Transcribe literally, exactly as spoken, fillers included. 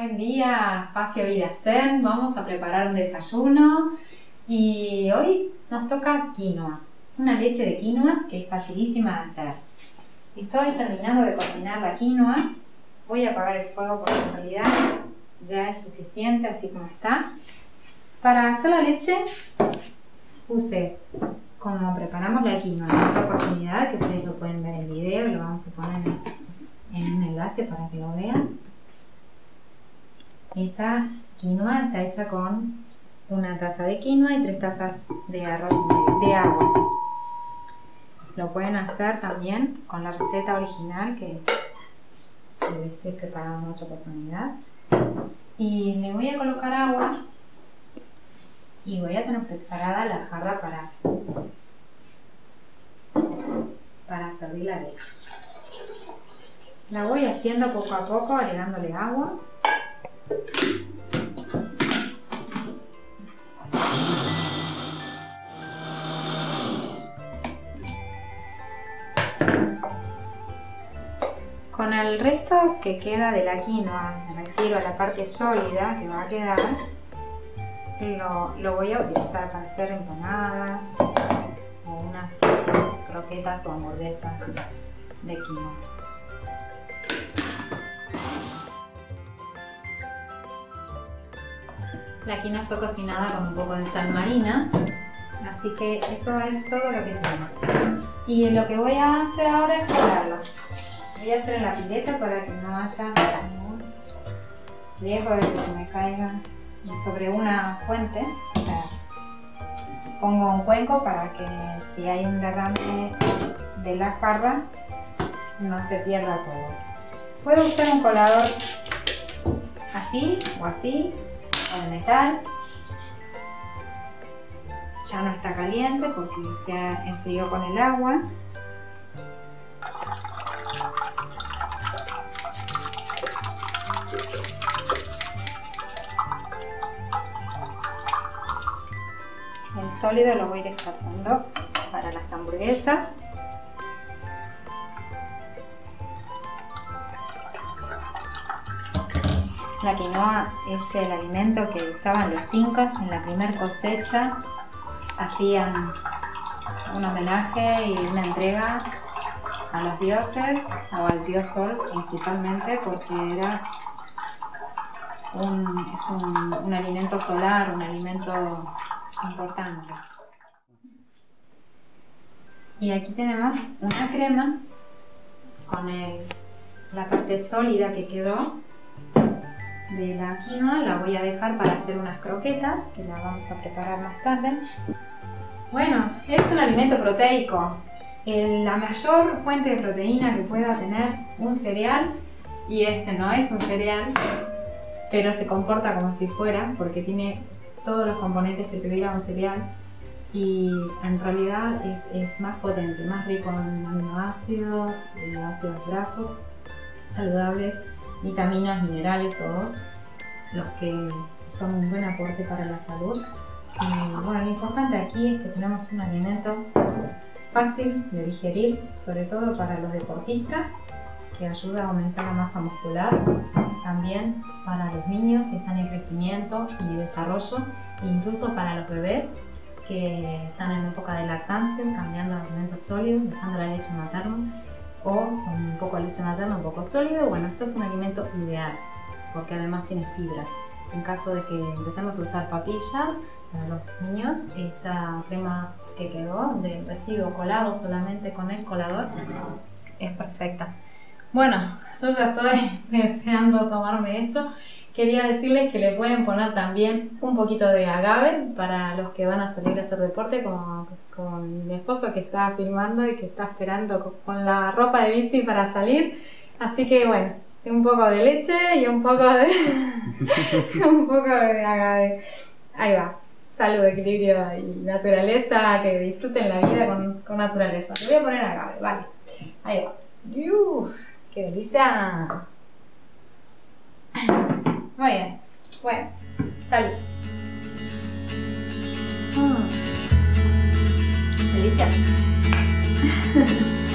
Buen día, Facio Vida Zen. Vamos a preparar un desayuno y hoy nos toca quinoa, una leche de quinoa que es facilísima de hacer. Estoy terminando de cocinar la quinoa. Voy a apagar el fuego porque en realidad ya es suficiente así como está. Para hacer la leche puse, como preparamos la quinoa en otra oportunidad, que ustedes lo pueden ver en el video y lo vamos a poner en, en un enlace para que lo vean. Esta quinoa está hecha con una taza de quinoa y tres tazas de arroz de, de agua. Lo pueden hacer también con la receta original que, que les he preparado en otra oportunidad. Y le voy a colocar agua y voy a tener preparada la jarra para, para servir la leche. La voy haciendo poco a poco, agregándole agua. Con el resto que queda de la quinoa, me refiero a la parte sólida que va a quedar, lo, lo voy a utilizar para hacer empanadas o unas croquetas o hamburguesas de quinoa. La quinoa fue cocinada con un poco de sal marina, así que eso es todo lo que tiene. Y lo que voy a hacer ahora es colarlo. Voy a hacer en la pileta para que no haya ningún riesgo de que se me caiga sobre una fuente. O sea, pongo un cuenco para que si hay un derrame de la jarra no se pierda todo. Puedo usar un colador así o así, o de metal. Ya no está caliente porque se enfrió con el agua. El sólido lo voy descartando para las hamburguesas. La quinoa es el alimento que usaban los incas en la primera cosecha. Hacían un homenaje y una entrega a los dioses o al dios sol principalmente, porque era un, es un, un alimento solar, un alimento importante. Y aquí tenemos una crema con el, la parte sólida que quedó de la quinoa. La voy a dejar para hacer unas croquetas que las vamos a preparar más tarde. Bueno, es un alimento proteico, el, la mayor fuente de proteína que pueda tener un cereal, y este no es un cereal, pero se comporta como si fuera porque tiene todos los componentes que tuviera un cereal y en realidad es, es más potente, más rico en aminoácidos, en ácidos grasos saludables, vitaminas, minerales, todos los que son un buen aporte para la salud. Y bueno, lo importante aquí es que tenemos un alimento fácil de digerir, sobre todo para los deportistas, que ayuda a aumentar la masa muscular, también para los niños que están en crecimiento y desarrollo, e incluso para los bebés que están en época de lactancia, cambiando a alimentos sólidos, dejando la leche materna o un poco de leche materna, un poco sólido. Bueno, esto es un alimento ideal porque además tiene fibra. En caso de que empecemos a usar papillas para los niños, esta crema que quedó de residuo colado solamente con el colador es perfecta. Bueno, yo ya estoy deseando tomarme esto. Quería decirles que le pueden poner también un poquito de agave para los que van a salir a hacer deporte, como con mi esposo que está filmando y que está esperando con la ropa de bici para salir. Así que bueno, un poco de leche y un poco de un poco de agave. Ahí va. Salud, equilibrio y naturaleza, que disfruten la vida con, con naturaleza. Le voy a poner agave, vale. Ahí va. ¡Uf! ¡Qué delicia! Muy bien. Bueno, salud. Mm. Delicia.